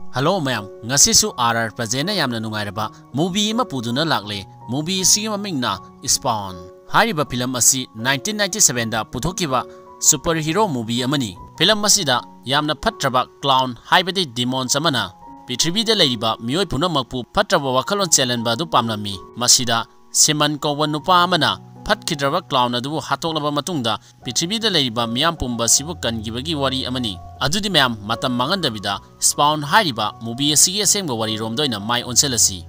Hello ma'am, ngasisu RR Pajena yamna nungairaba movie ima puduna lakle. Movie si mamingna Spawn. Hariba film asi 1997 da puthokiba superhero movie amani. Film asida yamna phatraba clown haibadi demon samana. Prithivida leiba mioi punamakpu phatraba wakhalon challenge du pamnami. Masida Siman Kowan nupa amana Patkidrava clown adu hatoklaba matungda Prithivida leiba miyam pumba sibu kangibagi wari amani. Adudi ma'am matam mangandabida Spawn hariba movie asigi asengba wari romdoina mai onselasi.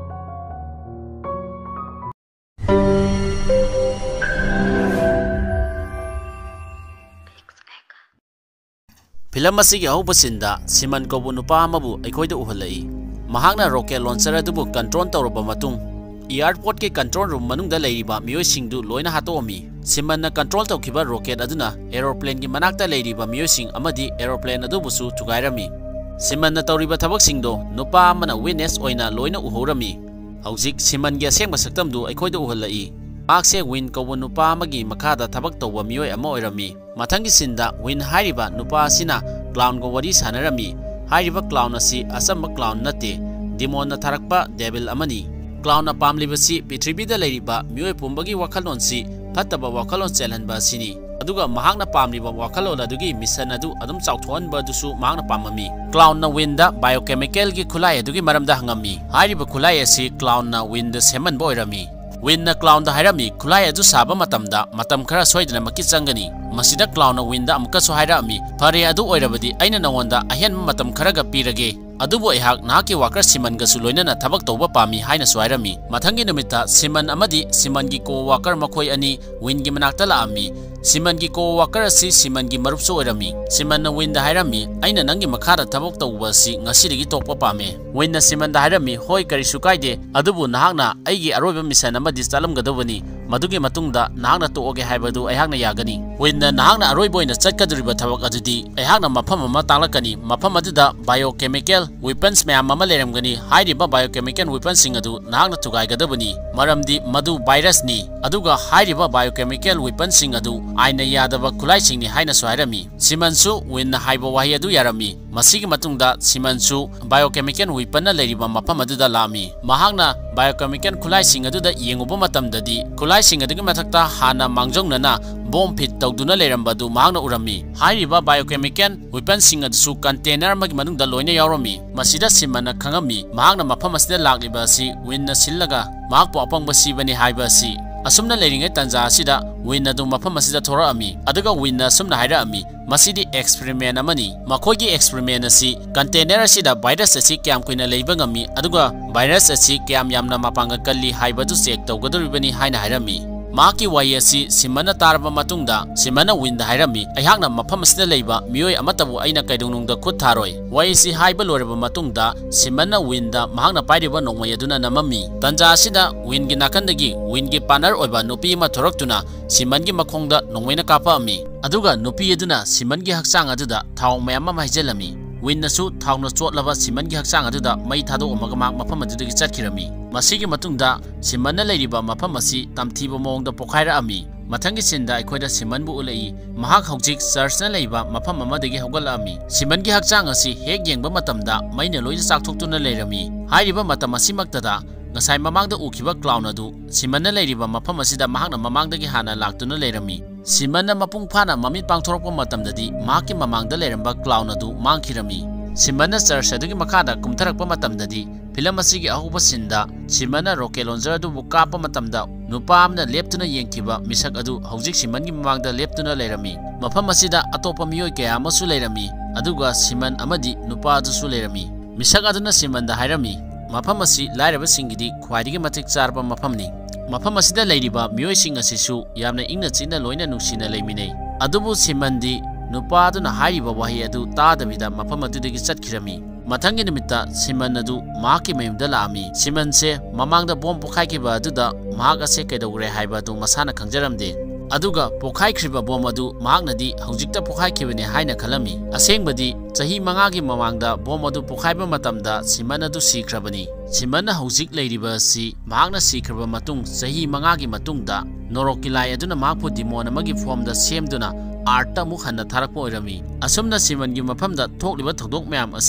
Film asigi ahubasinda Siman Kobu nupa amabu aikoida uhalai. Mahakna rocket launcher adubu control tawraba matung airport ke control room manungda leiriba miyoi singdu loina hatomi. Siman na control tawkiba rocket aduna aeroplane ki manakta leiriba miyoi sing amadi aeroplane adubusu tugairami. Siman na tawriba thabak singdo nupa amana witness oina loina uhorami. Haujik Siman gi asengba saktamdu aikoida uhalai. Akse win Kobu nupa amagi makada thabak tawba miyoi ama oirami. Mathangi sinda win hariba nupa asina clown go wari sanarami. Hariba clown asi asamba clown nate demon na tharakpa devil amani. Clown na pamlibasi Prithivida leiriba miyoi pumbagi wakhalon si phattaba wakhalon chalhanba sini. Aduga mahakna pamliba wakhalon adugi mission adu adum chauthonba dusu mahakna pamami. Clown na winda biochemical gi khulai adugi maramda hangami. Hariba khulai asi clown na winda seman boirami. Win na clown da hairami khulai adu saba matamda matam khara soidana maki changani. Masida clown na winda amka so hairami phare adu oirabadi aina nawonda ahen matam kharaga pirage. Adubu ihak nahaki worker Siman gasu loinana thabak tawba pami haina swairami. Mathangi numita Siman amadi Siman gi co-worker makhoi ani win gi manakta laami. Siman gi co-worker si Siman gi marup so oirami. Siman na win da hairami aina nangi makhara thabak tawba si ngasirigi tokpa pame. Win na Siman da hairami hoi karisu kaide adubu nahakna aigi aroiba mission amadi chalamgadobani. Madugi matungda nahakna tooge haibadu aihakna yagani. Win na nahakna aroiba oina chatkaduriba thabak adudi aihakna mafam ama tanglakani. Mafam aduda biochemical weapons mayam ama leramgani. Hairiba biochemical weapons sing adu nahakna thugaigadabani maramdi madu virus ni. Aduga hairiba biochemical weapons sing adu aina yadaba khulai singni haina swairami. Simansu win na haiba wahi adu yarami. Masigi matungda Simansu biochemical weapon na leiriba mafam aduda lami. Mahakna biochemical khulai sing aduda yenguba matamdadi khulai sing adugi mathakta hana mangjongna bomb fit tawduna lerambadu mahakna urami. Hairiba biochemical weapon sing adu container magi manungda loina yaurami. Masida Simana khangami mahakna mafam asida lagliba asi win na sillaga mahakpo apangba sibani haiba asi. Asumna leiringai tanja asida win adu mafam asida thoraami. Aduga win na sumna hairaami masidi experiment amani. Makhoigi experiment asi container asida virus asi kyam kuina leiba ngami aduga virus asi kyam yamna mapanga kalli haibadu check tawgadoribani haina hairami. Maki wai asi Simana tarba matungda Simana win da hairami aihakna mafam asida leiba miyoi amatabu aina kaidungnungda khut tharoi. Wai si haiba loreba matungda Simana win da mahakna pairiba nongmai aduna namami. Tanja asida win gi nakandagi win gi partner oiba nupi ma thoraktuna Siman gi makhongda nongmaina kapa ami. Aduga nupi aduna Siman gi hakchang aduda thau mayam ma haijelami. Win nasu thawna chotlaba Siman gi hakchang aduda mai thado omaga mak mafam adudagi chatkirami. Masigi matungda Siman na leiriba mafam asi tamthiba mongda pokhaira ami. Mathangi sinda aikoida Siman bu ulai mahak haujik church na leiba mafam amadagi haugalami. Siman gi hakchang asi hek yengba matamda maina loina chakthokutuna leirami. Hairiba matam asimaktada ngasai mamangda ukiba clown adu Siman na leiriba mafam asida mahakna mamangdagi hana laktuna leirami. Siman na mapung phana mamit pangthorakpa matamdadi mahakki mamangda leiramba clown adu mangkhirami. Siman na church adugi makhada kumtharakpa matamdadi film asigi ahuba sinda Siman na rocket launcher adu bukapa matamda nupa amna leptuna yengkiba misak adu haujik Siman gi mamangda leptuna leirami. Mafam asida atopa miyoi kaya amasu leirami. Aduga Siman amadi nupa adusu leirami. Misak aduna Siman da hairami mafam asi lairaba singidi khwaidigi matik charba mafamni. Mafam asida leiriba miyoi sing asisu yamna ingna china loina nuksina leiminei. Adubu Siman di nupa aduna hairiba wahi adu tadabida mafam adudagi chatkirami. Mathangi numita Siman adu mahakki mayumda laami. Siman se mamangda bomb pokhaikiba aduda mahak ase kaidogre haiba adu masana khangjaramde. Aduga pokhaikhriba bomb adu mahaknadi haujikta pokhaikibane haina khalami. Asengbadi chahi mangagi mamangda bomb adu pokhaiba matamda Siman adu sikrabani. Siman na haujik leiriba si mahakna sikraba matung chahi mangagi matungda norokilai aduna mahakpu demon amagi formda semduna arta mu hanna tharakpo oirami. Asumna Siman gi mafamda thokliba thodok mayam asi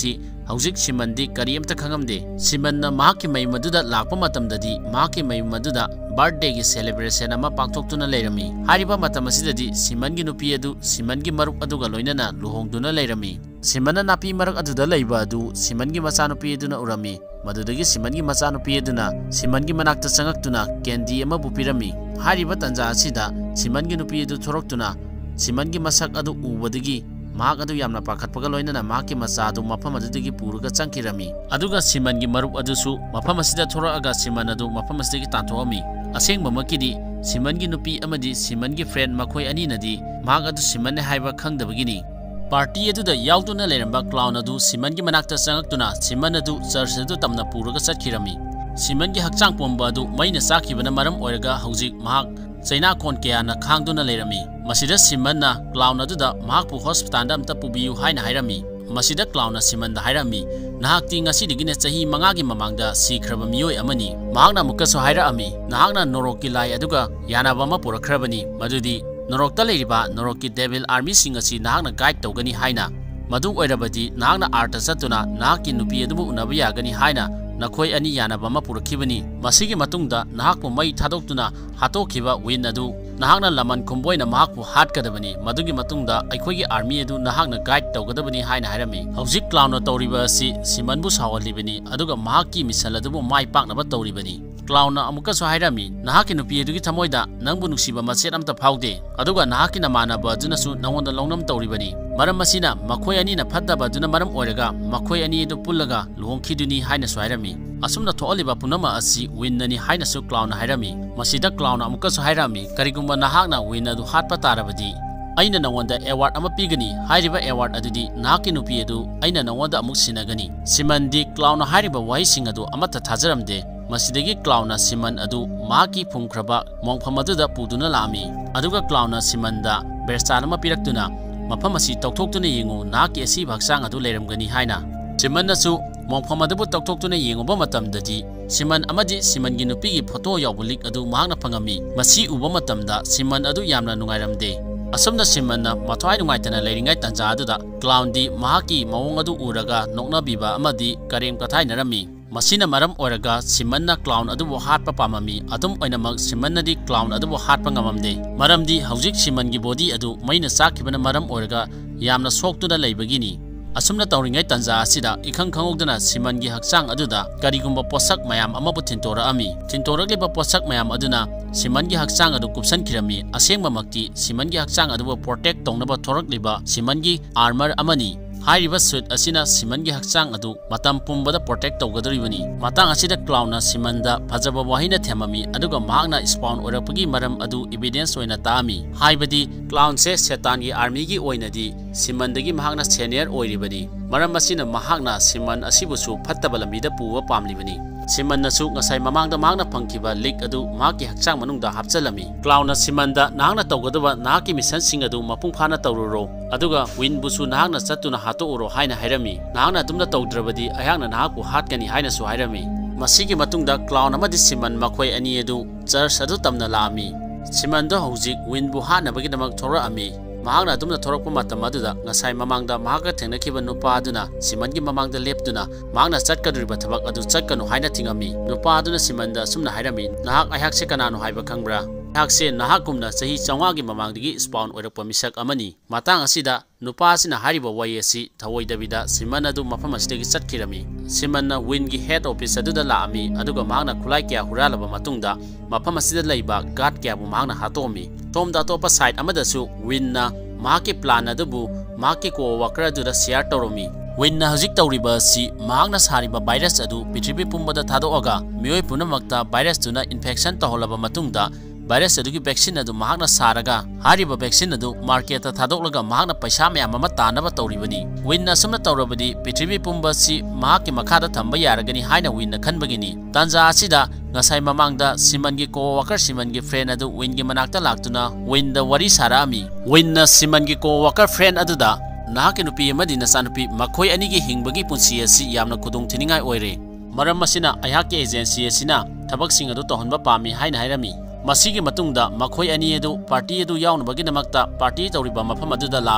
Hauzik Simandi Kariamta Kangamde, Simanna Maki May Maduda Lakpa Matamdadi, Maki May Maduda, birthday celebration ama pangthoktuna leirami. Hariba matamasida Simangi nupi adu Simangi maruk aduga loinana luhongduna leirami. Simana napi marak aduda leiba adu Simangi machanupi aduna urami. Madudagi Simangi machanupi aduna Simangi manakta changaktuna candy ama bupirami. Hariba tanja asida Simangi nupi adu thoroktuna Simangi masak adu ubadagi mahak adu yamna pakhatpaga loinana mahaki macha adu mafam adudagi puruga changkirami. Aduga Simangi maruk adusu mafam asida thoraga Siman adu mafam asidagi tanthokami. Asengba makidi Simangi nupi amadi Simangi friend makhoi ani nadi mahak adu Siman haiba khangdabagini. Party aduda yauduna leramba clown adu Simangi manakta changaktuna Siman adu church adu tamna puruga chatkirami. Simangi hakchang pomba adu maina sakhibana maram oiraga haujik mahak China kon kayana khangduna lerami. Masida Simanna clown aduda mahakpu hospital da amta pubiyu haina hairami. Masida clown Simanda hairami. Nahakti ngasidigi chahi 5 gi mamangda sikhraba miyoi amani. Mahakna mukaso hairami. Nahakna norokki lai aduga yanaba ama purakhrabani. Madudi norokta leiriba norokki devil army sing asi nahakna guide tawgani haina. Madu oirabadi nahakna arta satuna nahakki nupi adubu unaba yagani haina. Nakhoi ani yanaba ama purakhibani. Masigi matungda nahakpu mai thadoktuna hatokhiba win adu nahakna laman khumboina mahakpu hatkadabani. Madugi matungda aikhoigi army adu nahakna guide tawgadabani haina hairami. Haujik clown tawriba asi Simanbu sawalibani aduga mahakki misal adubu mai paknaba tawribani. Clown amukaso hairami nahakki nupi adugi thamoida nangbu nuksiba machet amta phaude aduga nahakki namanaba adunasu nangonda longnam tawribani. Maram masina makhoi ani na phaddaba aduna maram oiraga makhoi ani adu pullaga luhongkhiduni haina hairami. Asumna thoaliba punama asi winnani haina su clown hairami. Masida clown amukaso hairami karigumba nahakna win adu hatpa tarabadi aina nawanda award ama pigani hairiba award adudi nahakki nupi adu aina nawanda amuk sinagani. Simandi clown hairiba wahising adu amata thajaramde. Masidagi clown Siman adu mahaki phumkhraba mongpham aduda puduna lami. Aduga clown Simanda berstan ama piraktuna mafam asi tawthoktuna yengu nahakki asi bhaksang adu leiramgani haina. Siman nasu mongpham adubu tawthoktuna yenguba matamdadi Siman amadi Simangi nupigi photo yawbulik adu mahakna phangami. Masi uba matamda Siman adu yamna nungairamde. Asomna Simanna mathwai nungaitana leiringai tanja aduda clown di mahaki mawong adu uraga nokna biba amadi karem kathai narami. Masina maram oraga Simanna clown adubu hatpa pamami adum oinamak Simanna di clown adubu hatpa ngamamde. Maram di haujik Simangi body adu maina sakhibana maram oraga yamna soktuna leibagini. Asumna tawringai tanja asida ikhang khangogdana Simangi hakchang aduda karigumba posak mayam amabu tintora ami. Tintoragliba posak mayam aduna Simangi hakchang adu kupsan kirami. Asengba makti Simangi hakchang adubu protect tongnaba thorakliba Simangi armor amani. Hairiba suit asina Simangi hakchang adu matam pumbada protect tawgadoribani. Matang asida clown Simanda phajaba wahina themami aduga mahakna spawn orapagi maram adu evidence oina taami. Haibadi clown se Satan gi army gi oinadi Simandagi mahakna senior oiribani. Maram asina mahakna Siman asibusu phattaba lambida puwa pamlibani. Siman nasu ngasai mamangda mahakna phangkiba leak adu mahaki hakchang manungda hapchalami. Clown Simanda nahakna tawgadaba nahaki mission sing adu mapung phana tawruro. Aduga win busu nahakna chatuna hato uro haina hairami. Nahakna dumna tawdrabadi ayakna nahakku hatkani haina su hairami. Masigi matungda clown amadi Siman makhoi ani adu church adu tamna laami. Siman do haujik win bu hanabagi damak thora ami. Mahakna dumna thorakpa matam aduda ngasai mamangda mahaka thengnakiba nupa aduna Simangi mamangda leptuna mahakna chatkaduriba thabak adu chatkanu haina thingami. Nupa aduna Simanda sumna hairami nahak ayakse kananu haiba khangbra. Nahakse nahakumna chahi 4 gi mamangdagi spawn oirakpa misak amani. Matang asida nupa asina hariba wai asi thawoidabida Siman adu mafam asidagi chatkirami. Simanna win gi head office aduda laami aduga mahakna khulai kya huralaba matungda mafam asida leiba guard kya bu mahakna hatomi. Tomda topa side amadasu winna mahaki plan adubu mahaki ko worker aduda share tawromi. Winna hajik tawriba si mahakna sariba virus adu pithribi pumbada thadoaga mioi punamakta virus tuna infection taholaba matungda virus adugi vaccine adu mahakna saraga hariba vaccine adu market ta thadolaga mahakna paisa mayam ama tanaba tawribani. Winna samna tawrabadi pithribi pumba si mahaki makhada thamba yaragani haina winna khanbagini. Tanja asida ngasai mamangda Simangi co-worker Simangi friend adu wingi manakta laktuna winda wari sarami. Winna Simangi co-worker friend aduda nahaki nupi amadi nasanupi makhoi anigi hingbagi punsi asi yamna khudung thiningai oire. Maram masina ayhaki agency asina thabaksing adu tohonba pami haina hairami. Masigi matungda makhoi ani adu party adu yaunabagi namakta party tawriba mafam aduda lami.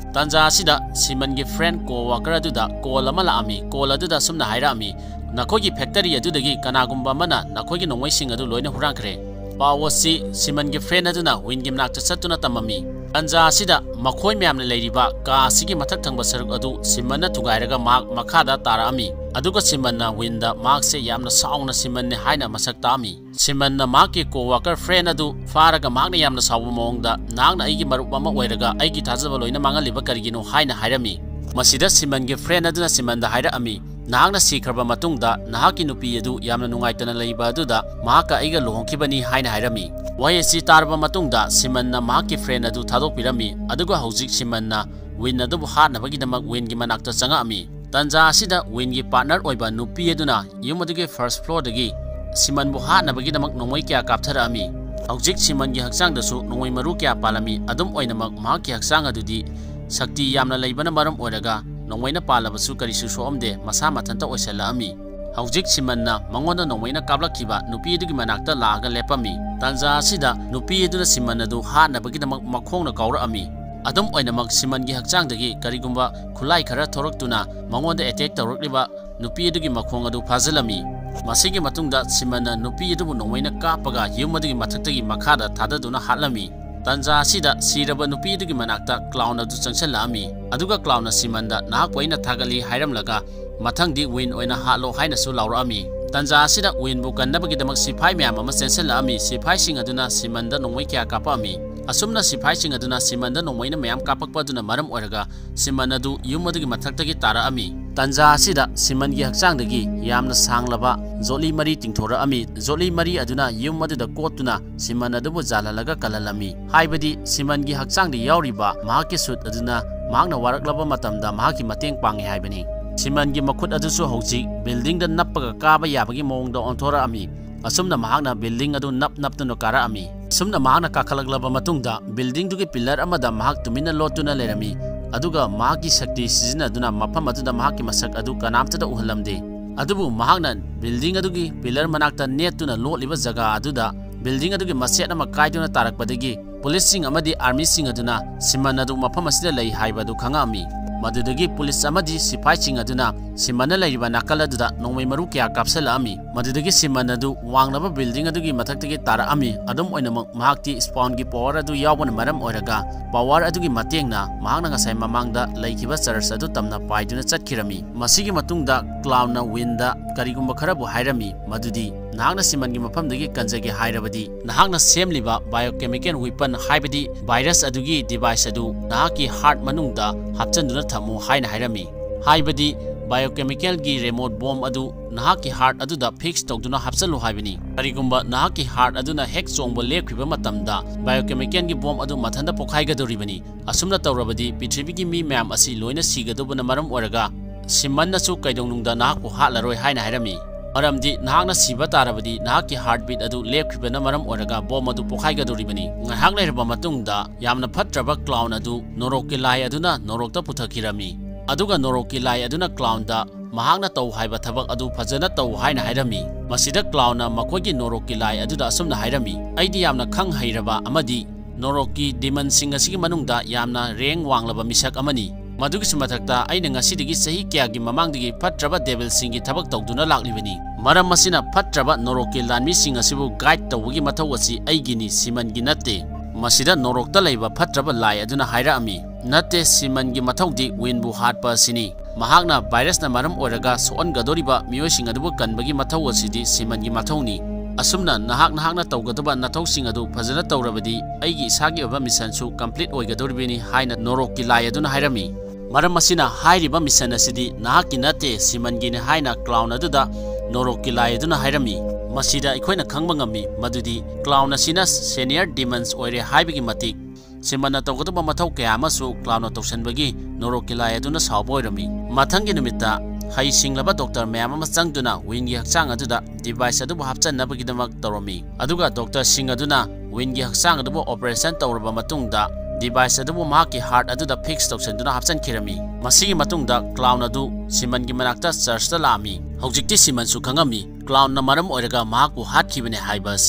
Tanja asida Simangi friend co-worker aduda call ama laami call aduda sumna hairami nakogi factory adudagi kanagumba mana nakogi nongwaising adu loina hurangkre pawasi Simangi friend aduna wingim nakta satuna tamami Tanja asida makhoi myamna leiriba ka asigi mathak thangba saruk adu Simanna tugairaga mak makhada tarami aduga Simanna winda makse yamna sauna Simanne haina masak tami Simanna maki co-worker friend adu faraga makna yamna sawu mongda nangna aigi marup ama oiraga aigi thajaba loina mangaliba karigino haina hairami masida Simangi friend aduna Simanda hairami nahakna sikraba matungda nahaki nupi adu yamna nungaitana leiba aduda mahaka aiga luhongkibani haina hairami wayesi tarba matungda Simanna mahaki friend adu thadokpirami aduga hojik Simanna win adu hatnabagi damak win gi manakta changami Tanja asida win gi partner oiba nupi aduna yumaduge first floor dagi Siman bu hatnabagi damak nongmoi kya kaptharami hojik Siman gi hakchang dasu nongmoi maru kya palami adum oinamak mahaki hakchang adudi sakti yamna leibana maram oiraga nongmoina palabasu karisu soomde masa mathanta oisalami hojik Simanna mangonda nongmoina kablakhiba nupi adugi manakta laaga lepami Tanja asida nupi aduna Siman adu hatnabagi damak makhongna kaurami adum oinamak Siman gi hakchangdagi karigumba khulai khara thoroktuna mangonda attack tawrokliba nupi adugi makhong adu phazalami masigi matungda Simanna nupi adubu nongmoina kapaga yumadagi mathaktagi makhada thadaduna hatlami Tanja asida siraba nupi adugi manakta clown adu changsalami aduga clown Simanda nahak waina thagali hairamlaga mathangdi win oina halo haina su laurami Tanja asida win bu kannabagi damak sipai myam ama sensalami sipai sing aduna Simanda nongmoi kya kapami asumna sipai sing aduna Simanda nongmoina myam kapakpa aduna maram oiraga Siman adu yumadagi mathaktagi taraami Tanja asida Siman gi hakchangdagi yamna sanglaba joli mari tingthora ami joli mari aduna yum aduda kotuna Siman adubu jalalaga kalalami haibadi Siman gi hakchangdi yauriba mahaki sut aduna mahakna waraklaba matamda mahaki mateng pangi haibani Siman gi makhut adusu hojik building da nappaga kaba yabagi mongda onthora ami asumna mahakna building adu naptuna kara ami sumna mahakna kakalaglaba matungda building dugi pillar amada mahak tumina lotuna lerami aduga mahaki sakti sizinaduna mafam aduda mahaki masak adu kanamtada uhalamde adubu mahakna building adugi pillar manakta netuna lotliba jaga aduda building adugi maset ama kaiduna tarakpadagi police sing amadi army sing aduna Siman adu mafam asida lei haibadu khangami madudagi police amadi sipai sing aduna Simanna leiba nakal aduda nongmai maru kya kapsalami madudagi Siman adu wanglaba building adugi mathaktagi tarami adum oinamak mahakti spawn gi power adu yawbana maram oiraga power adugi matengna mahakna ngasai mamangda leikiba church adu tamna paiduna chatkirami masigi matungda clown na winda karigumba kharabu hairami madudi nahakna Siman gi mafamdagi kanjage hairabadi nahakna semliba biochemical weapon haibadi virus adugi device adu nahaki heart manungda hapchanduna thamu haina hairami haibadi biochemical gi remote bomb adu nahaki heart aduda fix tawduna hapsalu haibani karigumba nahaki heart aduna hek chongbo lekhiba matamda biochemical gi bomb adu mathanda pokhaigadoribani asumna tawrabadi prithvi gi mi myam asi loina sigadobuna maram oraga Simanna su kaidongnungda nahakku hatlaroi haina hairami maramdi nahakna siba tarabadi nahaki heartbeat adu lekhibana maram oraga bomb adu pokhaigadoribani ngahak leirba matungda yamna phatraba clown adu norokki lai aduna norokta puthakirami aduga norokki lai aduna clown da mahakna taw haiba thabak adu phajana taw haina hairami masida clown na makogi norokki lai aduda asumna hairami aidi yamna khang hairaba amadi norokki demon sing asigi manungda yamna reng wanglaba misak amani madugi sumathakta aina ngasidigi sahi kyagi mamangdigi phatraba devil singi thabak tawduna laklibani maram masina phatraba norokki lanmi sing asibu guide tawgi mathau asi aigini Siman gi natte masida norokta leiba phatraba lai aduna haira ami natte Siman gi mathaudi winbu hatpa sini mahakna virus na maram oraga soon gadoriba miyosing adubu kanbagi mathau asidi Siman gi mathauni asumna nahakna tawgadaba nathau sing adu phajana tawrabadi aigi isagi oba mission su complete oigadoribini haina norokki lai aduna hairami maram masina hairiba mission asidi nahaki natte Siman gi ne haina clown aduda norokki lai aduna hairami masida ikoina khangba ngami madudi clown asina senior demons oire haibigi matik Simanna tawgadaba mathau kaya amasu clown tawsanbagi norokki lai aduna sawboirami mathangi numita hai singlaba doctor mayam ama changduna wingi hakchang aduda device adu hapchanabagi damak tawrami aduga doctor sing aduna wingi hakchang adu operation tawraba matungda device adu mahaki heart aduda fix tawsanduna hapchankhirami masigi matungda clown adu Siman gi manakta church ta lami hojikti Siman su khangami clown na maram oiraga mahaku hatkibane haiba si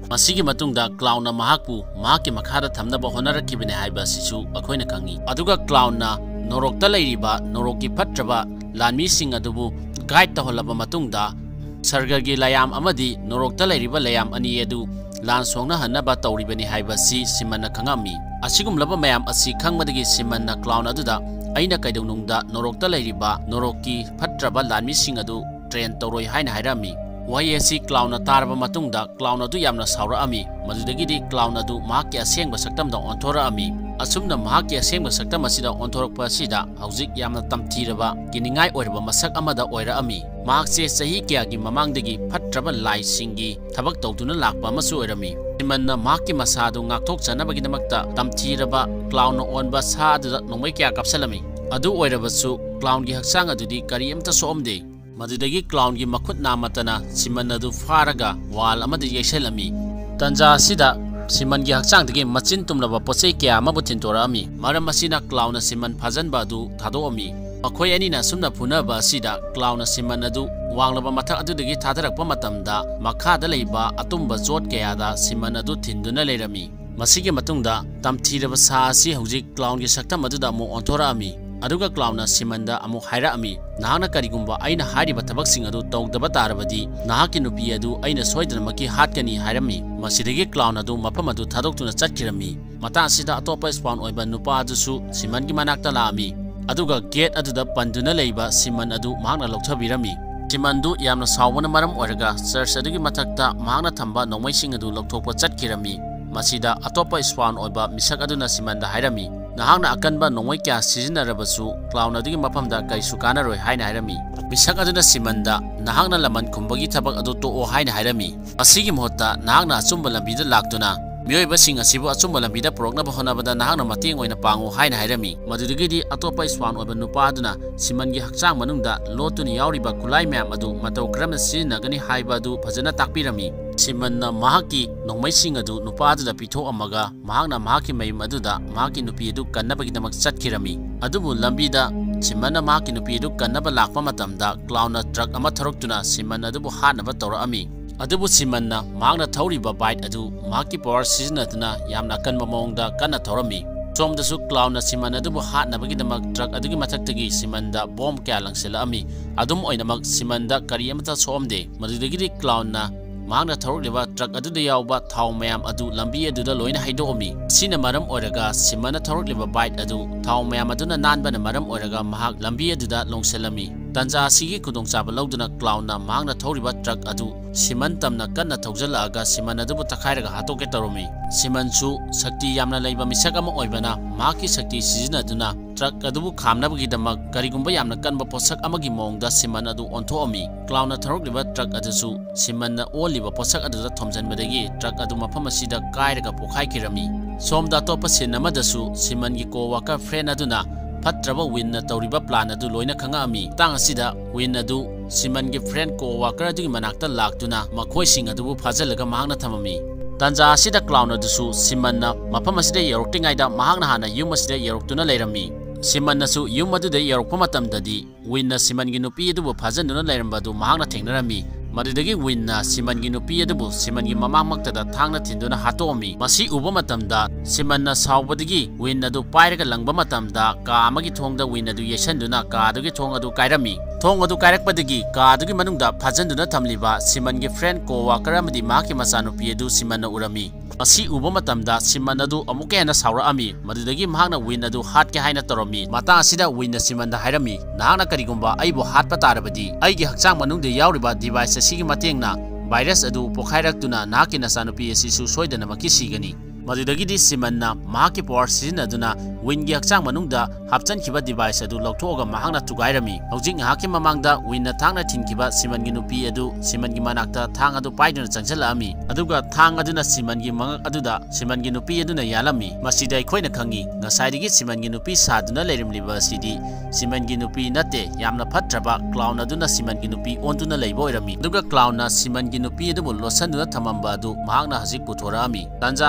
ꯃꯁꯤꯒꯤ ꯃꯇꯨꯡꯗ ꯀ꯭ꯂꯥꯎꯟꯅ ꯃꯍꯥꯛꯄꯨ ꯃꯍꯥꯛꯀꯤ ꯃꯈꯥꯗ ꯊꯝꯅꯕ ꯍꯣꯠꯅꯔꯛꯈꯤꯕꯅꯤ ꯍꯥꯏꯕ ꯑꯁꯤꯁꯨ ꯑꯩꯈꯣꯏꯅ ꯈꯪꯏ꯫ ꯑꯗꯨꯒ ꯀ꯭ꯂꯥꯎꯟꯅ ꯅꯣꯔꯣꯛꯇ ꯂꯩꯔꯤꯕ ꯅꯣꯔꯣꯛꯀꯤ ꯐꯠꯇ꯭ꯔꯕ ꯂꯥꯟꯃꯤꯁꯤꯡ ꯑꯗꯨꯕꯨ ꯒꯥꯏꯗ ꯇꯧꯍꯜꯂꯕ ꯃꯇꯨꯡꯗ ꯁꯔꯒꯒꯤ ꯂꯥꯌꯥꯝ ꯑꯃꯗꯤ ꯅꯣꯔꯣꯛꯇ ꯂꯩꯔꯤꯕ ꯂꯥꯌꯥꯝ ꯑꯅꯤ ꯑꯗꯨ ꯂꯥꯟ ꯁꯣꯛꯅꯍꯟꯅꯕ ꯇꯧꯔꯤꯕꯅꯤ ꯍꯥꯏꯕꯁꯤ ꯁꯤꯃꯟꯅ ꯈꯪꯉꯝꯃꯤ꯫ ꯑꯁꯤꯒꯨꯝꯂꯕ ꯃꯌꯥꯝ ꯑꯁꯤ ꯈꯪꯕꯗꯒꯤ ꯁꯤꯃꯟꯅ ꯀ꯭ꯂꯥꯎꯟ ꯑꯗꯨꯗ ꯑꯩꯅ ꯀꯩꯗꯧꯅꯨꯡꯗ ꯅꯣꯔꯣꯛꯇ ꯂꯩꯔꯤꯕ ꯅꯣꯔꯣꯛꯀꯤ ꯐꯠꯇ꯭ꯔꯕ ꯂꯥꯟꯃꯤꯁꯤꯡ ꯑꯗꯨ ꯇ꯭ꯔꯦꯟ ꯇꯧꯔꯣꯏ ꯍꯥꯏꯅ ꯍꯥꯏꯔꯝꯃꯤ꯫ ꯋꯥꯍꯩ ꯑꯁꯤ ꯀ꯭ꯂꯥꯎꯟꯅ ꯇꯥꯔꯕ ꯃꯇꯨꯡꯗ ꯀ꯭ꯂꯥꯎꯟ ꯑꯗꯨ ꯌꯥꯝꯅ ꯁꯥꯎꯔꯛꯑꯝꯃꯤ꯫ ꯃꯗꯨꯗꯒꯤꯗꯤ ꯀ꯭ꯂꯥꯎꯟ ꯑꯗꯨ ꯃꯍꯥꯛꯀꯤ ꯑꯁꯦꯡꯕ ꯁꯛꯇꯝꯗ ꯑꯣꯟꯊꯣꯔꯛꯑꯝꯃꯤ꯫ ꯑꯁꯨꯝꯅ ꯃꯍꯥꯛꯀꯤ ꯑꯁꯦꯡꯕ ꯁꯛꯇꯝ ꯑꯁꯤꯗ ꯑꯣꯟꯊꯣꯔꯛꯄ ꯑꯁꯤꯗ ꯍꯧꯖꯤꯛ ꯌꯥꯝꯅ ꯇꯝꯊꯤꯔꯕ ꯀꯤꯅꯤꯡꯉꯥꯏ ꯑꯣꯏꯔꯕ ꯃꯁꯛ ꯑꯃꯗ ꯑꯣꯏꯔꯛꯑꯝꯃꯤ꯫ ꯃꯍꯥꯛꯁꯦ ꯆꯍꯤ ꯀꯌꯥꯒꯤ ꯃꯃꯥꯡꯗꯒꯤ ꯐꯠꯇ꯭ꯔꯕ ꯂꯥꯏꯁꯤꯡꯒꯤ ꯊꯕꯛ ꯇꯧꯗꯨꯅ ꯂꯥꯛꯄ ꯑꯃꯁꯨ ꯑꯣꯏꯔꯝꯃꯤ꯫ ꯁꯤꯃꯟꯅ ꯃꯍꯥꯛꯀꯤ ꯃꯁꯥꯗꯨ ꯉꯥꯛꯊꯣꯛꯆꯅꯕꯒꯤꯗꯃꯛꯇ ꯇꯝꯊꯤꯔꯕ ꯀ꯭ꯂꯥꯎꯟꯅ ꯑꯣꯟꯕ ꯁꯥ ꯑꯗꯨꯗ ꯅꯣꯡꯃꯩ ꯀꯌꯥ ꯀꯥꯞꯁꯤꯜꯂꯝꯃꯤ꯫ ꯑꯗꯨ ꯑꯣꯏꯔꯕꯁꯨ ꯀ꯭ꯂꯥꯎꯟꯒꯤ ꯍꯛꯆꯥꯡ ꯑꯗꯨꯗꯤ ꯀꯔꯤꯝꯇ ꯁꯣꯛꯑꯝꯗꯦ꯫ ꯃꯗꯨꯗꯒꯤ ꯀ꯭ꯂꯥꯎꯟꯒꯤ ꯃꯈꯨꯠ ꯅꯥꯝꯃꯇꯅ ꯁꯤꯃꯟ ꯑꯗꯨ ꯐꯥꯔꯒ ꯋꯥꯜ ꯑꯃꯗ ꯌꯩꯁꯜꯂꯝꯃꯤ꯫ ꯇꯟꯖꯥ ꯑꯁꯤꯗ ꯁꯤꯃꯟꯒꯤ ꯍꯛꯆꯥꯡꯗꯒꯤ ꯃꯆꯤꯟ ꯇꯨꯝꯂꯕ ꯄꯣꯠꯆꯩ ꯀꯌꯥ ꯑꯃꯕꯨ ꯊꯤꯟꯇꯣꯔꯛꯑꯝꯃꯤ꯫ ꯃꯔꯝ ꯑꯁꯤꯅ ꯀ꯭ꯂꯥꯎꯟꯅ ꯁꯤꯃꯟ ꯐꯥꯖꯟꯕ ꯑꯗꯨ ꯊꯥꯗꯣꯛꯑꯝꯃꯤ꯫ ꯃꯈꯣꯏ ꯑꯅꯤꯅ ꯑꯁꯨꯝꯅ ꯐꯨꯅꯕ ꯑꯁꯤꯗ ꯀ꯭ꯂꯥꯎꯟꯅ ꯁꯤꯃꯟ ꯑꯗꯨ ꯋꯥꯡꯂꯕ ꯃꯊꯛ ꯑꯗꯨꯗꯒꯤ ꯊꯥꯗꯔꯛꯄ ꯃꯇꯝꯗ ꯃꯈꯥꯗ ꯂꯩꯕ ꯑꯇꯨꯝꯕ ꯖꯣꯠ ꯀꯌꯥꯗ ꯁꯤꯃꯟ ꯑꯗꯨ ꯊꯤꯟꯗꯨꯅ ꯂꯩꯔꯝꯃꯤ꯫ ꯃꯁꯤꯒꯤ ꯃꯇꯨꯡꯗ ꯇꯝꯊꯤꯔꯕ ꯁꯥ ꯑꯁꯤ ꯍꯧꯖꯤꯛ ꯀ꯭ꯂꯥꯎꯟꯒꯤ ꯁꯛꯇꯝ ꯑꯗꯨꯗ ꯑꯃꯨꯛ ꯑꯣꯟꯊꯣꯔꯛꯑꯝꯃꯤ꯫ ꯑꯗꯨꯒ ꯀ꯭ꯂꯥꯎꯟꯅ ꯁꯤꯃꯟꯗ ꯑꯃꯨꯛ ꯍꯥꯏꯔꯛꯑꯝꯃꯤ, ꯅꯍꯥꯛꯅ ꯀꯔꯤꯒꯨꯝꯕ ꯑꯩꯅ ꯍꯥꯏꯔꯤꯕ ꯊꯕꯛꯁꯤꯡ ꯑꯗꯨ ꯇꯧꯗꯕ ꯇꯥꯔꯕꯗꯤ ꯅꯍꯥꯛꯀꯤ ꯅꯨꯄꯤ ꯑꯗꯨ ꯑꯩꯅ ꯁꯣꯏꯗꯅꯃꯛꯀꯤ ꯍꯥꯠꯀꯅꯤ ꯍꯥꯏꯔꯝꯃꯤ꯫ ꯃꯁꯤꯗꯒꯤ ꯀ꯭ꯂꯥꯎꯟ ꯑꯗꯨ ꯃꯐꯝ ꯑꯗꯨ ꯊꯥꯗꯣꯛꯇꯨꯅ ꯆꯠꯈꯤꯔꯝꯃꯤ꯫ ꯃꯇꯥꯡ ꯑꯁꯤꯗ ꯑꯇꯣꯞꯄ ꯁ꯭ꯄꯥꯎꯟ ꯑꯣꯏꯕ ꯅꯨꯄꯥ ꯑꯗꯨꯁꯨ ꯁꯤꯃꯟꯒꯤ ꯃꯅꯥꯛꯇ ꯂꯥꯛꯑꯝꯃꯤ꯫ ꯑꯗꯨꯒ ꯒꯦꯠ ꯑꯗꯨꯗ ꯄꯟꯗꯨꯅ ꯂꯩꯕ ꯁꯤꯃꯟ ꯑꯗꯨ ꯃꯍꯥꯛꯅ ꯂꯧꯊꯕꯤꯔꯝꯃꯤ꯫ ꯁꯤꯃꯟꯗꯨ ꯌꯥꯝꯅ ꯁꯥꯎꯕꯅ ꯃꯔꯝ ꯑꯣꯏꯔꯒ ꯆꯔꯆ ꯑꯗꯨꯒꯤ ꯃꯊꯛꯇ ꯃꯍꯥꯛꯅ ꯊꯝꯕ ꯅꯣꯡꯃꯩꯁꯤꯡ ꯑꯗꯨ ꯂꯧꯊꯣꯛꯄ ꯆꯠꯈꯤꯔꯝꯃꯤ꯫ ꯃꯁꯤꯗ ꯑꯇꯣꯞꯄ ꯁ꯭ꯄꯥꯎꯟ ꯑꯣꯏꯕ ꯃꯤꯁꯛ ꯑꯗꯨꯅ ꯁꯤꯃꯟꯗ ꯍꯥꯏꯔꯝꯃꯤ, ꯅꯍꯥꯛꯅ ꯑꯀꯟꯕ ꯅꯣꯡꯃꯩ ꯀꯌꯥ ꯁꯤꯖꯤꯟꯅꯔꯕꯁꯨ ꯀ꯭ꯂꯥꯎꯟ ꯑꯗꯨꯒꯤ ꯃꯐꯝꯗ ꯀꯔꯤꯁꯨ ꯀꯥꯟꯅꯔꯣꯏ ꯍꯥꯏꯅ ꯍꯥꯏꯔꯝꯃꯤ꯫ ꯃꯤꯁꯛ ꯑꯗꯨꯅ ꯁꯤꯃꯟꯗ ꯅꯍꯥꯛꯅ ꯂꯃꯟ ꯈꯨꯝꯕꯒꯤ ꯊꯕꯛ ꯑꯗꯨ ꯇꯣꯛꯑꯣ ꯍꯥꯏꯅ ꯍꯥꯏꯔꯝꯃꯤ꯫ ꯃꯁꯤꯒꯤ ꯃꯍꯨꯠꯇ ꯅꯍꯥꯛꯅ ꯑꯆꯨꯝꯕ ꯂꯝꯕꯤꯗ ꯂꯥꯛꯇꯨꯅ ꯃꯤꯑꯣꯏꯕꯁꯤꯡ ꯑꯁꯤꯕꯨ ꯑꯆꯨꯝꯕ ꯂꯝꯕꯤꯗ ꯄꯨꯔꯛꯅꯕ ꯍꯣꯠꯅꯕꯗ ꯅꯍꯥꯛꯅ ꯃꯇꯦꯡ ꯑꯣꯏꯅ ꯄꯥꯡꯉꯨ ꯍꯥꯏꯅ ꯍꯥꯏꯔꯝꯃꯤ꯫ ꯃꯗꯨꯗꯒꯤꯗꯤ ꯑꯇꯣꯞꯄ ꯁ꯭ꯄꯥꯎꯟ ꯑꯣꯏꯕ ꯅꯨꯄꯥ ꯑꯗꯨꯅ ꯁꯤꯃꯟꯒꯤ ꯍꯛꯆꯥꯡ ꯃꯅꯨꯡꯗ ꯂꯣꯠꯇꯨꯅ ꯌꯥꯎꯔꯤꯕ ꯈꯨꯠꯂꯥꯏ ꯃꯌꯥꯝ ꯑꯗꯨ ꯃꯇꯧ ꯀꯔꯝꯅ ꯁꯤꯖꯤꯟꯅꯒꯅꯤ ꯍꯥꯏꯕ ꯑꯗꯨ ꯐꯖꯅ ꯇꯥꯛꯄꯤꯔꯝꯃꯤ꯫ ꯁꯤꯃꯟꯅ ꯃꯍꯥꯛꯀꯤ ꯅꯣꯡꯃꯩꯁꯤꯡ ꯑꯗꯨ ꯅꯨꯄꯥ ꯑꯗꯨꯗ ꯄꯤꯊꯣꯛꯑꯝꯃꯒ ꯃꯍꯥꯛꯅ ꯃꯍꯥꯛꯀꯤ ꯃꯌꯨꯝ ꯑꯗꯨꯗ ꯃꯍꯥꯛꯀꯤ ꯅꯨꯄꯤ ꯑꯗꯨ ꯀꯟꯅꯕꯒꯤꯗꯃꯛ ꯆꯠꯈꯤꯔꯝꯃꯤ꯫ ꯑꯗꯨꯕꯨ ꯂꯝꯕꯤꯗ ꯁꯤꯃꯟꯅ ꯃꯍꯥꯛꯀꯤ ꯅꯨꯄꯤ ꯑꯗꯨ ꯀꯟꯅꯕ ꯂꯥꯛꯄ ꯃꯇꯝꯗ ꯀ꯭ꯂꯥꯎꯟꯅ ꯇ꯭ꯔꯛ ꯑꯃ ꯊꯧꯔꯛꯇꯨꯅ ꯁꯤꯃꯟ ꯑꯗꯨꯕꯨ ꯍꯥꯠꯅꯕ ꯇꯧꯔꯛꯑꯝꯃꯤ꯫ ꯑꯗꯨꯕꯨ ꯁꯤꯃꯟꯅ ꯃꯍꯥꯛꯅ ꯊꯧꯔꯤꯕ ꯕꯥꯏꯛ ꯑꯗꯨ ꯃꯍꯥꯛꯀꯤ ꯄꯋꯥꯔ ꯁꯤꯖꯤꯟꯅꯗꯨꯅ ꯌꯥꯝꯅ ꯑꯀꯟꯕ ꯃꯑꯣꯡꯗ ꯀꯟꯅ ꯊꯧꯔꯝꯃꯤ꯫ ꯁꯣꯝꯗꯁꯨ ꯀ꯭ꯂꯥꯎꯟꯅ ꯁꯤꯃꯟ ꯑꯗꯨꯕꯨ ꯍꯥꯠꯅꯕꯒꯤꯗꯃꯛ ꯇ꯭ꯔꯛ ꯑꯗꯨꯒꯤ ꯃꯊꯛꯇꯒꯤ ꯁꯤꯃꯟꯗ ꯕꯣꯝ ꯀꯌꯥ ꯂꯪꯁꯤꯜꯂꯛꯑꯝꯃꯤ꯫ ꯑꯗꯨꯝ ꯑꯣꯏꯅꯃꯛ ꯁꯤꯃꯟꯗ ꯀꯔꯤꯃꯇ ꯁꯣꯛꯑꯝꯗꯦ꯫ ꯃꯗꯨꯗꯒꯤꯗꯤ ꯀ꯭ꯂꯥꯎꯟꯅ ꯃꯍꯥꯛꯅ ꯊꯧꯔꯛꯂꯤꯕ ꯇ꯭ꯔꯛ ꯑꯗꯨꯗ ꯌꯥꯎꯕ ꯊꯥꯎ ꯃꯌꯥꯝ ꯑꯗꯨ ꯂꯝꯕꯤ ꯑꯗꯨꯗ ꯂꯣꯏꯅ ꯍꯩꯗꯣꯛꯑꯝꯃꯤ꯫ ꯑꯁꯤꯅ ꯃꯔꯝ ꯑꯣꯏꯔꯒ ꯁꯤꯃꯟꯅ ꯊꯧꯔꯛꯂꯤꯕ ꯕꯥꯏꯛ ꯑꯗꯨ ꯊꯥꯎ ꯃꯌꯥꯝ ꯑꯗꯨꯅ ꯅꯥꯟꯕꯅ ꯃꯔꯝ ꯑꯣꯏꯔꯒ ꯃꯍꯥꯛ ꯂꯝꯕꯤ ꯑꯗꯨꯗ ꯂꯣꯡꯁꯤꯜꯂꯝꯃꯤ꯫ ꯇꯟꯖꯥ ꯑꯁꯤꯒꯤ ꯈꯨꯗꯣꯡꯆꯥꯕ ꯂꯧꯗꯨꯅ ꯀ꯭ꯂꯥꯎꯟꯅ ꯃꯍꯥꯛꯅ ꯊꯧꯔꯤꯕ ꯇ꯭ꯔꯛ ꯑꯗꯨ ꯁꯤꯃꯟ ꯇꯝꯅ ꯀꯟꯅ ꯊꯧꯖꯤꯜꯂꯛꯑꯒ ꯁꯤꯃꯟ ꯑꯗꯨꯕꯨ ꯇꯛꯈꯥꯏꯔꯒ ꯍꯥꯠꯇꯣꯛꯀꯦ ꯇꯧꯔꯝꯃꯤ꯫ ꯁꯤꯃꯟꯁꯨ ꯁꯛꯇꯤ ꯌꯥꯝꯅ ꯂꯩꯕ ꯃꯤꯁꯛ ꯑꯃ ꯑꯣꯏꯕꯅ ꯃꯍꯥꯛꯀꯤ ꯁꯛꯇꯤ ꯁꯤꯖꯤꯟꯅꯗꯨꯅ ꯇ꯭ꯔꯛ ꯑꯗꯨꯕꯨ ꯈꯥꯝꯅꯕꯒꯤꯗꯃꯛ ꯀꯔꯤꯒꯨꯝꯕ ꯌꯥꯝꯅ ꯀꯟꯕ ꯄꯣꯠꯁꯛ ꯑꯃꯒꯤ ꯃꯑꯣꯡꯗ ꯁꯤꯃꯟ ꯑꯗꯨ ꯑꯣꯟꯊꯣꯛꯑꯝꯃꯤ꯫ ꯀ꯭ꯂꯥꯎꯟꯅ ꯊꯧꯔꯛꯂꯤꯕ ꯇ꯭ꯔꯛ ꯑꯗꯨꯁꯨ ꯁꯤꯃꯟꯅ ꯑꯣꯜꯂꯤꯕ ꯄꯣꯠꯁꯛ ꯑꯗꯨꯗ ꯊꯣꯝꯖꯤꯟꯕꯗꯒꯤ ꯇ꯭ꯔꯛ ꯑꯗꯨ ꯃꯐꯝ ꯑꯁꯤꯗ ꯀꯥꯏꯔꯒ ꯄꯣꯈꯥꯏꯈꯤꯔꯝꯃꯤ꯫ ꯁꯣꯝꯗ ꯑꯇꯣꯞꯄ ꯁꯤꯟ ꯑꯃꯗꯁꯨ ꯁꯤꯃꯟꯒꯤ ꯀꯣ-ꯋꯥꯀꯔ ꯐ꯭ꯔꯦꯟ ꯑꯗꯨꯅ ꯐꯠꯇ꯭ꯔꯕ ꯋꯤꯟꯅ ꯇꯧꯔꯤꯕ ꯄ꯭ꯂꯥꯟ ꯑꯗꯨ ꯂꯣꯏꯅ ꯈꯪꯉꯛꯑꯝꯃꯤ꯫ ꯃꯇꯥꯡ ꯑꯁꯤꯗ ꯋꯤꯟ ꯑꯗꯨ ꯁꯤꯃꯟꯒꯤ ꯐ꯭ꯔꯦꯟ ꯀꯣ-ꯋꯥꯀꯔ ꯑꯗꯨꯒꯤ ꯃꯅꯥꯛꯇ ꯂꯥꯛꯇꯨꯅ ꯃꯈꯣꯏꯁꯤꯡ ꯑꯗꯨꯕꯨ ꯐꯥꯖꯤꯜꯂꯒ ꯃꯍꯥꯛꯅ ꯊꯝꯃꯝꯃꯤ꯫ ꯇꯟꯖꯥ ꯑꯁꯤꯗ ꯀ꯭ꯂꯥꯎꯟ ꯑꯗꯨꯁꯨ ꯁꯤꯃꯟꯅ ꯃꯐꯝ ꯑꯁꯤꯗ ꯌꯧꯔꯛꯇ꯭ꯔꯤꯉꯩꯗ ꯃꯍꯥꯛꯅ ꯍꯥꯟꯅ ꯌꯨꯝ ꯑꯁꯤꯗ ꯌꯧꯔꯛꯇꯨꯅ ꯂꯩꯔꯝꯃꯤ꯫ ꯁꯤꯃꯟꯅꯁꯨ ꯌꯨꯝ ꯑꯗꯨꯗ ꯌꯧꯔꯛꯄ ꯃꯇꯝꯗꯗꯤ ꯋꯤꯟꯅ ꯁꯤꯃꯟꯒꯤ ꯅꯨꯄꯤ ꯑꯗꯨꯕꯨ ꯐꯥꯖꯤꯟꯗꯨꯅ ꯂꯩꯔꯝꯕ ꯑꯗꯨ ꯃꯍꯥꯛꯅ ꯊꯦꯡꯅꯔꯝꯃꯤ꯫ ꯃꯗꯨꯗꯒꯤ ꯋꯤꯟꯅ ꯁꯤꯃꯟꯒꯤ ꯅꯨꯄꯤ ꯑꯗꯨꯕꯨ ꯁꯤꯃꯟꯒꯤ ꯃꯃꯥꯡꯃꯛꯇꯗ ꯊꯥꯡꯅ ꯊꯤꯟꯗꯨꯅ ꯍꯥꯠꯇꯣꯛꯑꯝꯃꯤ꯫ ꯃꯁꯤ ꯎꯕ ꯃꯇꯝꯗ ꯁꯤꯃꯟꯅ ꯁꯥꯎꯕꯗꯒꯤ ꯋꯤꯟ ꯑꯗꯨ ꯄꯥꯏꯔꯒ ꯂꯪꯕ ꯃꯇꯝꯗ ꯀꯥ ꯑꯃꯒꯤ ꯊꯣꯡꯗ ꯋꯤꯟ ꯑꯗꯨ ꯌꯩꯁꯟꯗꯨꯅ ꯀꯥ ꯑꯗꯨꯒꯤ ꯊꯣꯡ ꯑꯗꯨ ꯀꯥꯏꯔꯝꯃꯤ꯫ ꯊꯣꯡ ꯑꯗꯨ ꯀꯥꯏꯔꯛꯄꯗꯒꯤ ꯀꯥ ꯑꯗꯨꯒꯤ ꯃꯅꯨꯡꯗ ꯐꯥꯖꯤꯟꯗꯨꯅ ꯊꯝꯂꯤꯕ ꯁꯤꯃꯟꯒꯤ ꯐ꯭ꯔꯦꯟ ꯀꯣ-ꯋꯥꯀꯔ ꯑꯃꯗꯤ ꯃꯍꯥꯛꯀꯤ ꯃꯆꯥꯅꯨꯄꯤ ꯑꯗꯨ ꯁꯤꯃꯟꯅ ꯎꯔꯝꯃꯤ꯫ ꯃꯁꯤ ꯎꯕ ꯃꯇꯝꯗ ꯁꯤꯃꯟ ꯑꯗꯨ ꯑꯃꯨꯛꯀ ꯍꯦꯟꯅ ꯁꯥꯎꯔꯛꯑꯝꯃꯤ꯫ ꯃꯗꯨꯗꯒꯤ ꯃꯍꯥꯛꯅ ꯋꯤꯟ ꯑꯗꯨ ꯍꯥꯠꯀꯦ ꯍꯥꯏꯅ ꯇꯧꯔꯝꯃꯤ꯫ ꯃꯇꯥꯡ ꯑꯁꯤꯗ ꯋꯤꯟꯅ ꯁꯤꯃꯟꯗ ꯍꯥꯏꯔꯝꯃꯤ, ꯅꯍꯥꯛꯅ ꯀꯔꯤꯒꯨꯝꯕ ꯑꯩꯕꯨ ꯍꯥꯠꯄ ꯇꯥꯔꯕꯗꯤ ꯑꯩꯒꯤ ꯍꯛꯆꯥꯡ ꯃꯅꯨꯡꯗ ꯌꯥꯎꯔꯤꯕ ꯗꯤꯚꯥꯏꯁ ꯑꯁꯤꯒꯤ ꯃꯇꯦꯡꯅ ꯚꯥꯏꯔꯁ ꯑꯗꯨ ꯄꯣꯈꯥꯏꯔꯛꯇꯨꯅ ꯅꯍꯥꯛꯀꯤ ꯅꯆꯥꯅꯨꯄꯤ ꯑꯁꯤꯁꯨ ꯁꯣꯏꯗꯅꯃꯛꯀꯤ ꯁꯤꯒꯅꯤ꯫ ꯃꯗꯨꯗꯒꯤꯗꯤ ꯁꯤꯃꯟꯅ ꯃꯍꯥꯛꯀꯤ ꯄꯋꯥꯔ ꯁꯤꯖꯤꯟꯅꯗꯨꯅ ꯋꯤꯟꯒꯤ ꯍꯛꯆꯥꯡ ꯃꯅꯨꯡꯗ ꯍꯥꯞꯆꯟꯈꯤꯕ ꯗꯤꯚꯥꯏꯁ ꯑꯗꯨ ꯂꯧꯊꯣꯛꯑꯒ ꯃꯍꯥꯛꯅ ꯊꯨꯒꯥꯏꯔꯝꯃꯤ꯫ ꯍꯧꯖꯤꯛ ꯉꯥꯏꯍꯥꯛꯀꯤ ꯃꯃꯥꯡꯗ ꯋꯤꯟꯅ ꯊꯥꯡꯅ ꯊꯤꯟꯈꯤꯕ ꯁꯤꯃꯟꯒꯤ ꯅꯨꯄꯤ ꯑꯗꯨ ꯁꯤꯃꯟꯒꯤ ꯃꯅꯥꯛꯇ ꯊꯥꯡ ꯑꯗꯨ ꯄꯥꯏꯗꯨꯅ ꯆꯪꯁꯤꯜꯂꯛꯑꯝꯃꯤ꯫ ꯑꯗꯨꯒ ꯊꯥꯡ ꯑꯗꯨꯅ ꯁꯤꯃꯟꯒꯤ ꯃꯉꯛ ꯑꯗꯨꯗ ꯁꯤꯃꯟꯒꯤ ꯅꯨꯄꯤ ꯑꯗꯨꯅ ꯌꯥꯜꯂꯝꯃꯤ꯫ ꯃꯁꯤꯗ ꯑꯩꯈꯣꯏꯅ ꯈꯪꯉꯤ ꯉꯁꯥꯏꯗꯒꯤ ꯁꯤꯃꯟꯒꯤ ꯅꯨꯄꯤ ꯁꯥꯗꯨꯅ ꯂꯩꯔꯝꯂꯤꯕ ꯑꯁꯤꯗꯤ ꯁꯤꯃꯟꯒꯤ ꯅꯨꯄꯤ ꯅꯠꯇꯦ, ꯌꯥꯝꯅ ꯐꯠꯇ꯭ꯔꯕ ꯀ꯭ꯂꯥꯎꯟ ꯑꯗꯨꯅ ꯁꯤꯃꯟꯒꯤ ꯅꯨꯄꯤ ꯑꯣꯟꯗꯨꯅ ꯂꯩꯕ ꯑꯣꯏꯔꯝꯃꯤ꯫ ꯑꯗꯨꯒ ꯀ꯭ꯂꯥꯎꯟꯅ ꯁꯤꯃꯟꯒꯤ ꯅꯨꯄꯤ ꯑꯗꯨꯕꯨ ꯂꯣꯠꯁꯤꯟꯗꯨꯅ ꯊꯝꯃꯝꯕ ꯑꯗꯨ ꯃꯍꯥꯛꯅ ꯍꯧꯖꯤꯛ ꯄꯨꯊꯣꯔꯛꯑꯝꯃꯤ꯫ ꯇꯟꯖꯥ ꯑꯁꯤꯗ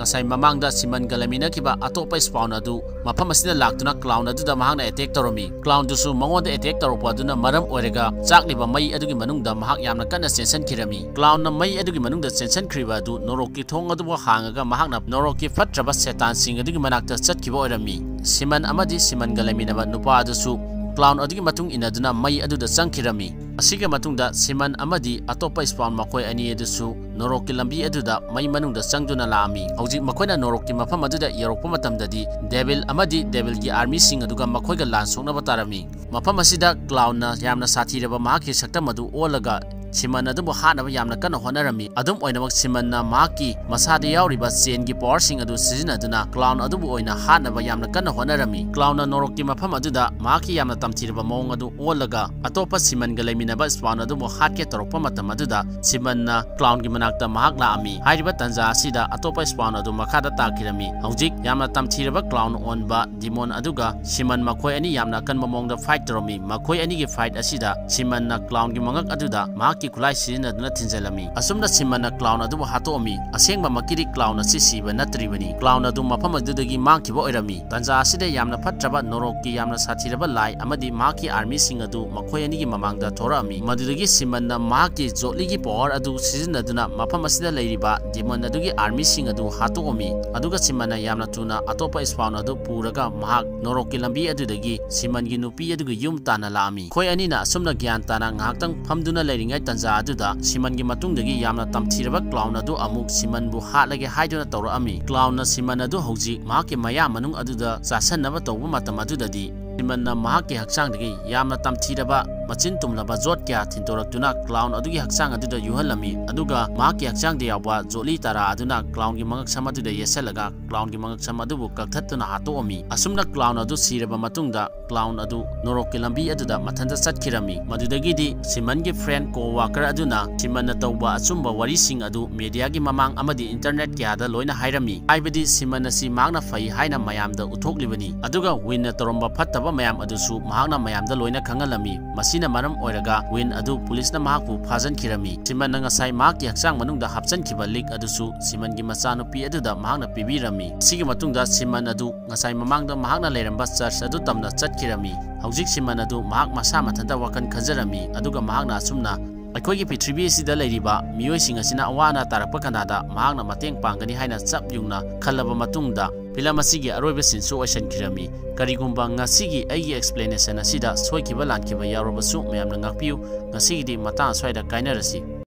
ngasai mamangda Simon galamina kiba atopa spawn adu mafam asida laktuna clown aduda mahakna attack toromi clown dusu mangoda attack toropa aduna maram oirega chakliba mai adugi manungda mahak yamna kana sensen khirami clown na mai adugi manungda sensen khriba adu noroki thong adubo hangaga mahakna noroki fatraba setan sing adugi manakta chatkiba oirami Simon amadi Simon galamina ba nupa adusu clown adugi matung inaduna mai aduda changkhirami asiga matungda Simon amadi atopa spawn makoi ani adusu Norokki lambi aduda mai manungda changduna laami hojik makoina norokki mafam aduda yarokpa matamdadi devil amadi devil gi army sing aduga makoiga lan sokna batarami mafam asida clown na yamna sathiraba mahaki saktam adu olaga Simon adubu hanaba yamna kana honarami adum oinamak Simon na mahaki masada yauriba chain gi power sing adu sizinaduna clown adubu oina hanaba yamna kana honarami clown na norokki mafam aduda mahaki yamna tamthiraba mawng adu olaga atopa Simon ga leiminaba spawn adubu hatke torokpa matam aduda Simon na clown gi manakta mahak laami hairiba tanja asida atopa spawn adu makhada takirami hojik yamna tamthiraba clown onba demon aduga Simon makoi ani yamna kanba mawngda fight toromi makoi ani gi fight asida Simon na clown gi mangak aduda mahak ki kulai sizinaduna thinjalami asumna Simon na clown adubu hatomi asengba makiri clown asi siba natribani clown adu mafam adudagi mangkiba oirami tanja asida yamna phatraba norokki yamna sathiraba lai amadi mahaki army sing adu makoi ani gi mamangda thorami madudagi Simon na mahaki jotli gi power adu sizinaduna mafam asida leiriba demon adugi army sing adu hatomi aduga Simon na yamna tuna atopa spawn adu puraga mahak norokki lambi adudagi Simon gi nupi adugi yum tana laami khoi ani na asumna gyan tana ngaktang phamduna leiringai tanja aduda Simon gi matungdagi yamna tamthiraba clown adu amuk Simon bu hatlage haiduna tawrami clown na Simon adu hoji mahaki maya manung aduda sasanaba tawba matam adudadi Simon na mahaki haksangdagi yamna tamthiraba machin tumlaba jot kya thintoraktuna clown adugi haksang aduda yuhalami aduga mahaki haksangde yawa joli tara aduna clown gi mangak samaduda yesalaga clown gi mangak samadubu kakthatuna hatomi asumna clown adu siraba matungda clown adu norokki lambi aduda mathanda chatkirami madudagi di Simon gi friend co-worker aduna Simon na tawba achumba wari sing adu media gi mamang amadi internet kya da loina hairami aibadi Simon asi magna fai haina mayamda uthoklibani aduga win na toromba phattaba mayam adusu mahakna mayamda loina khangalami masina maram oiraga win adu police na mahakpu phajan khirami Simon na ngasai mahaki haksang manungda hapchan khiba lik adusu Simon gi machanupi aduda mahakna pibirami sigi matungda Simon adu ngasai mamangda mahakna leiramba church adu tamna chatkirami hojik Simon adu mahak masa mathanta wakan khajarami aduga mahakna asumna ꯑꯩꯈꯣꯏꯒꯤ ꯄ꯭ꯔꯤꯊꯤꯕꯤ ꯑꯁꯤꯗ ꯂꯩꯔꯤꯕ ꯃꯤꯑꯣꯏꯁꯤꯡ ꯑꯁꯤꯅ ꯑꯋꯥ ꯑꯅꯥ ꯇꯥꯔꯛꯄ ꯀꯥꯟꯗ ꯃꯍꯥꯛꯅ ꯃꯇꯦꯡ ꯄꯥꯡꯒꯅꯤ ꯍꯥꯏꯅ ꯆꯞ ꯌꯨꯡꯅ ꯈꯜꯂꯕ ꯃꯇꯨꯡꯗ ꯐꯤꯂꯝ ꯑꯁꯤꯒꯤ ꯑꯔꯣꯏꯕ ꯁꯤꯟꯁꯨ ꯑꯣꯏꯁꯤꯟꯈꯤꯔꯝꯃꯤ ꯀꯔꯤꯒꯨꯝꯕ ꯉꯁꯤꯒꯤ ꯑꯩꯒꯤ ꯑꯦꯛꯁꯄ꯭ꯂꯦꯅꯦꯁꯟ ꯑꯁꯤꯗ ꯁꯣꯏꯈꯤꯕ ꯂꯥꯟꯈꯤꯕ ꯌꯥꯎꯔꯕꯁꯨ ꯃꯌꯥꯝꯅ ꯉꯥꯛꯄꯤꯌꯨ ꯉꯁꯤꯒꯤꯗꯤ ꯃꯇꯥꯡ ꯑꯁ꯭ꯋꯥꯏꯗ ꯀꯥꯏꯅꯔꯁꯤ